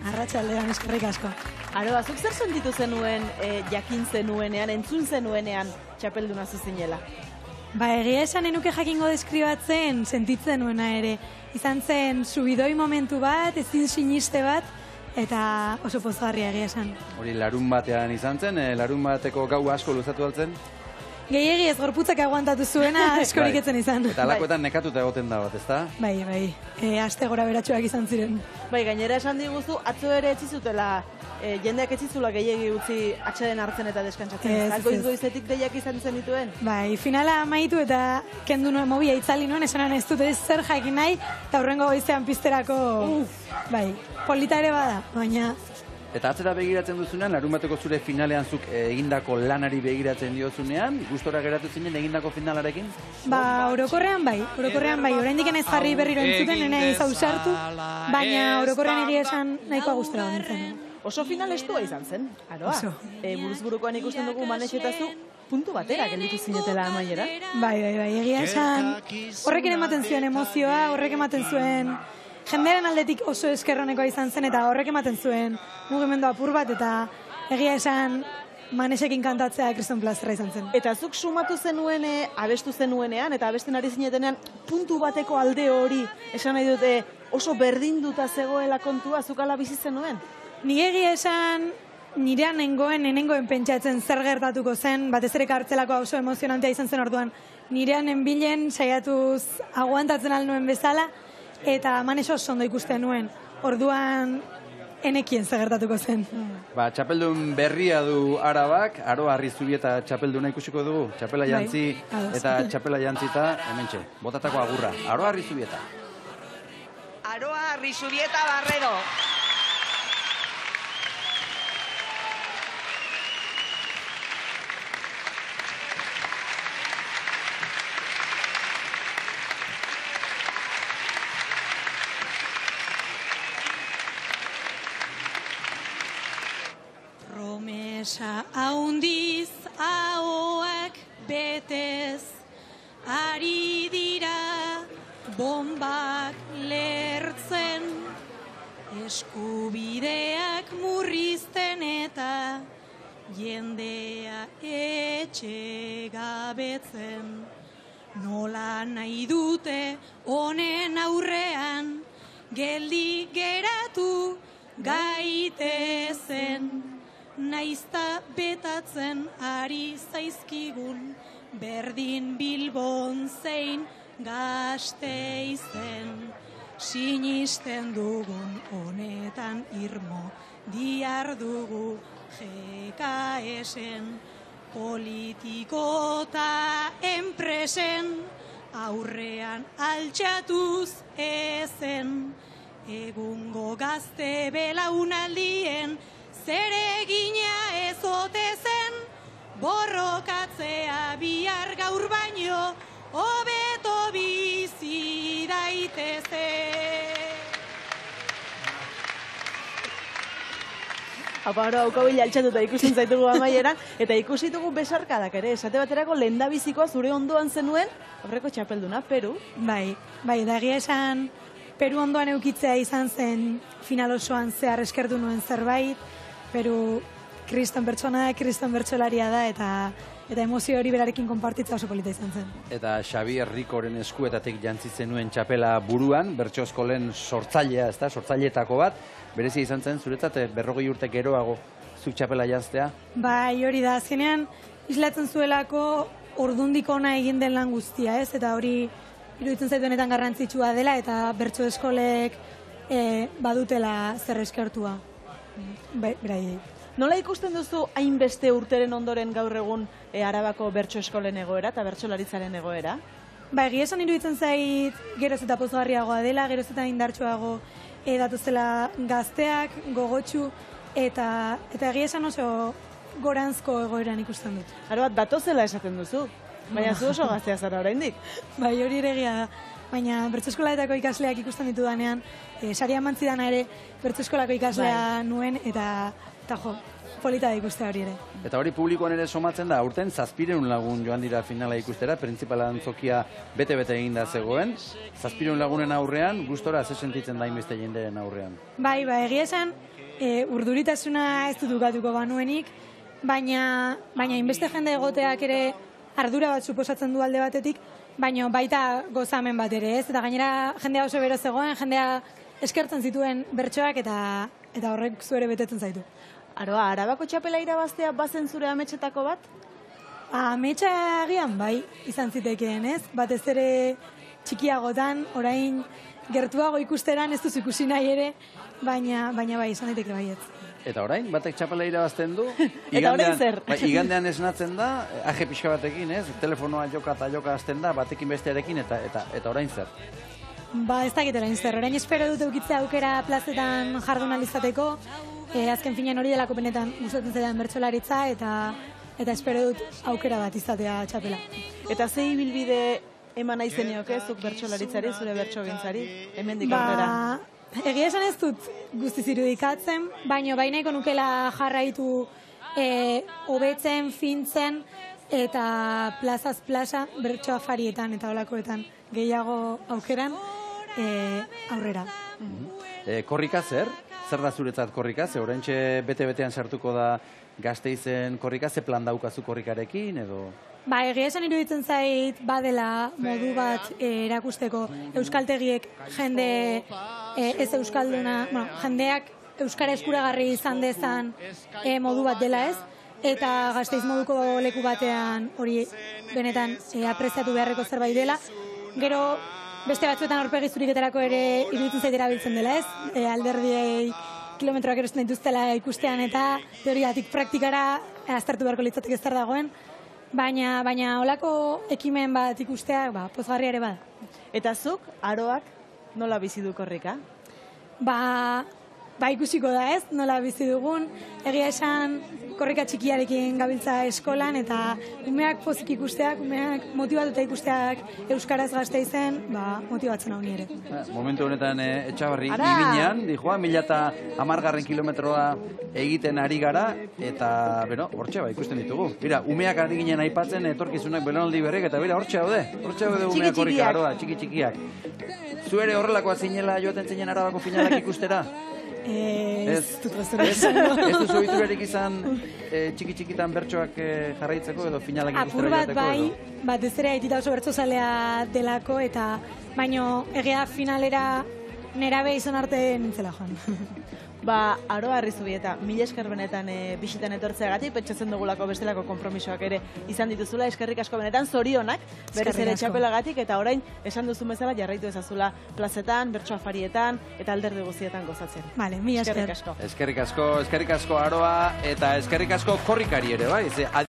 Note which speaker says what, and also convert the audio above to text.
Speaker 1: Arratsaldean, eskerrik asko.
Speaker 2: Aroa, zuk zer sentitu zenuen, jakin zenuenean, entzun zenuenean txapelduna zuzinela?
Speaker 1: Egia esan enuke jakingo deskribatzen sentitzen nuena ere. Izan zen subidoi momentu bat, ezin siniste bat, eta oso pozgarria egia esan.
Speaker 3: Hori larun batean izan zen, larun bateko gau asko luzatu altzen?
Speaker 1: Gehiegi ez gorputzak aguantatu zuena askorik etzen izan.
Speaker 3: Eta alakoetan nekatuta egoten da bat, ezta?
Speaker 1: Bai. Aste gora beratxoak izan ziren.
Speaker 2: Gainera esan diguzu, atzo ere etzizutela, jendeak etzizula gehiegi utzi atxeden hartzen eta deskantzatzen. Goiz-goizetik deiak izan zen dituen?
Speaker 1: Finala amaitu eta kendu nuen mobia itzali nuen, esanan ez dute zer jakin nahi, eta hurrengo goizean pizterako, polita ere bada, baina...
Speaker 3: Eta atzera begiratzen duzunean, larunbateko zure finalean zuk egindako lanari begiratzen diozunean, gustora geratu zinen egindako finalarekin?
Speaker 1: Orokorrean bai, oraindik ez jarri berriro entzuten, nena ez ausartu, baina orokorrean egia esan nahikoa gustora nintzen.
Speaker 2: Oso final estua izan zen, Aroa. Buruz-burukoan ikusten dugu Manexetazu, puntu batera gelditu zinetela amaiera.
Speaker 1: Bai, egia esan, horrek ere ematen zuen emozioa, horrek ematen zuen... Jendearen aldetik oso eskerronekoa izan zen eta horrek ematen zuen mugimendu apur bat eta egia esan Manexekin kantatzea kriston plazera izan zen.
Speaker 2: Eta zuk sumatu zenuen, abestu zenuenean eta abesten ari zinetenean puntu bateko alde hori esan nahi dute oso berdinduta zegoela kontua zuk ala bizi zenuen?
Speaker 1: Ni egia esan nirean nengoen pentsatzen zer gertatuko zen, batez ere kartzelakoa oso emozionantea izan zen orduan. Nirean enbilen saiatuz aguantatzen alnuen bezala, eta Manex oso ondo ikusten nuen, orduan enekien zagertatuko zen.
Speaker 3: Txapeldun berria du Arabak, Aroa Arrizubieta txapelduna ikusiko dugu, txapela jantzi eta txapela jantzita, hementxe, botatako agurra. Aroa Arrizubieta.
Speaker 4: Aroa Arrizubieta Barrero.
Speaker 1: Promesa haundiz ahoak betez, ari dira bombak lertzen, eskubideak murrizten eta jendea etxe gabetzen. Nola nahi dute honen aurrean, geldi geratu gaitezen. Naizta betatzen ari zaizkigun, berdin Bilbon zein Gasteizen. Sinisten dugun honetan irmo, diardugu GKS-en. Politiko eta enpresen, aurrean altxatuz ezen. Egungo gazte belaunaldien, zeregina ez ote zen, borrokatzea bihar gaur baino, hobeto bizi daitezen.
Speaker 2: Aparo, haukabila altxatuta ikusten zaitugu amaieran, eta ikusi dugu besarkadak ere, esate baterako lehendabizikoa zure ondoan zenuen, aurreko txapelduna, Peru.
Speaker 1: Bai, da egia esan, Peru ondoan eukitzea izan zen final osoan zehar eskertu nuen zerbait, Peru kriston pertsona da, kriston bertsolaria da, eta emozio hori berarekin konpartitza oso polita izan zen.
Speaker 3: Eta Xabier Ricoren eskuetatik jantzi zenuen txapela buruan, bertso lehen sortzailea, ezta, sortzaileetako bat, berezi izan zen, zuretzat 40 urte geroago zuk txapela jantztea?
Speaker 1: Bai, hori da, azkenean islatzen zuelako ordundik ona egin den lan guztia, ez? Eta hori iruditzen zaitu honetan garrantzitsua dela, eta bertso eskolek badutela zer eskertua. Beraiei.
Speaker 2: Nola ikusten duzu hainbeste urteren ondoren gaur egun Arabako bertso eskolen egoera eta bertsolaritzaren egoera?
Speaker 1: Egia esan iruditzen zait geroz eta pozgarriagoa dela, geroz eta indartsuago datuzela gazteak, gogotsu, eta egia esan oso goranzko egoeran ikusten dut.
Speaker 2: Aroat, datozela esaten duzu, baina zu oso gaztea zara oraindik.
Speaker 1: Bai, hori ere egia da. Baina bertsoeskolaetako ikasleak ikusten ditudanean, saria mantzidana ere bertsoeskolako ikaslea nuen, eta jo, polita da ikustea hori ere.
Speaker 3: Eta hori publikoan ere somatzen da, aurten 700 lagun joan dira finala ikustera, printzipala antzokia bete-bete egin da zegoen. 700 lagunen aurrean, gustora ze sentitzen da hainbeste jendeen aurrean?
Speaker 1: Bai, egia esan, urduritasuna ez dut ukatuko banuenik, baina inbeste jende egoteak ere ardura bat suposatzen du alde batetik, baina baita gozamen bat ere, ez? Eta gainera jendea oso bero zegoen, jendea eskertzen zituen bertsoak eta horrek zuere betetzen zaitu.
Speaker 2: Aroa, Arabako txapela irabaztea bazen zure ametsetako bat?
Speaker 1: Ametsa agian bai izan zitekeen, ez? Batez ere txikiagotan, orain gertuago ikusteran ez duzu ikusi nahi ere, baina bai izan daiteke baietz.
Speaker 3: Eta orain, batek txapela irabazten du.
Speaker 2: Eta orain zer?
Speaker 3: Igandean esnatzen da, aje pixka batekin, ez? Telefonoa joka eta joka azten da, batekin bestearekin, eta orain zer?
Speaker 1: Ez dakit orain zer. Orain espero dut eukitzea aukera plazetan jardun alizateko. Azken finean hori delako benetan gustatzen zaidan bertsolaritza, eta espero dut aukera bat izatea txapela.
Speaker 2: Eta ze ibilbide eman nahi zenioke zuk bertsolaritzari, zure bertsogintzari, hemendik aurrera?
Speaker 1: Egia esan ez dut guztiz irudikatzen, baina baineko nukela jarraitu hobetzen, fintzen, eta plazaz plaza bertso afarietan eta olakoetan gehiago aukeran aurrera.
Speaker 3: Korrika zer? Zer da zuretzat korrika? Ze oraintxe bete-betean sartuko da Gasteizen korrika, ze plan daukazu korrikarekin edo?
Speaker 1: Egia esan iruditzen zait badela modu bat erakusteko euskaltegiek jende ez euskalduna, jendeak euskara eskuragarri izan dezan modu bat dela ez, eta Gasteiz moduko leku batean hori benetan apreziatu beharreko zerbait dela. Gero beste batzuetan aurpegi zuriketarako ere iruditzen zait erabiltzen dela ez, alderdiei kilometroak erosten dituztela ikustean eta teoriatik praktikara aztertu beharko litzatik ez zer dagoen, baina holako ekimen bat ikustea pozgarria ere bada.
Speaker 2: Eta zuk, Aroak, nola bizi du korrika?
Speaker 1: Ikusiko da ez, nola bizi dugun. Egia esan korrika txikiarekin gabiltza eskolan eta umeak pozik ikusteak, umeak motibatuta ikusteak euskaraz Gasteizen, motibatzen hau ere.
Speaker 3: Momentu honetan Etxabarri ibinean, dijoa, 1010 kilometroa egiten ari gara, eta, hortxe ikusten ditugu. Bira, umeak ari ginen aipatzen, etorkizunak belaunaldi berrek, eta bira, hortxe daude umeak korrika, Aroa, txiki-txikiak. Zu ere horrelakoa zinela joaten zinen Arabako finalak ikustera? Ez duzu ohiturarik izan txiki-txikitan bertsoak jarraitzeko edo finalak ikustera joateko?
Speaker 1: Apur bat batez ere aitita oso bertsozalea delako, eta baino egia finalera nerabe izan arte nintzela joan.
Speaker 2: Aroa Arrizubieta, mila esker benetan bisitan etortzeagatik, pentsatzen dugulako bestelako konpromisoak ere izan dituzula, eskerrik asko benetan, zorionak, berez ere txapelagatik, eta orain esan duzu bezala jarraitu ezazula plazetan, bertso afarietan, eta alderdi guztietan gozatzen.
Speaker 1: Vale, mila esker.
Speaker 3: Eskerrik asko, Aroa, eta eskerrik asko korrikari ere, bai?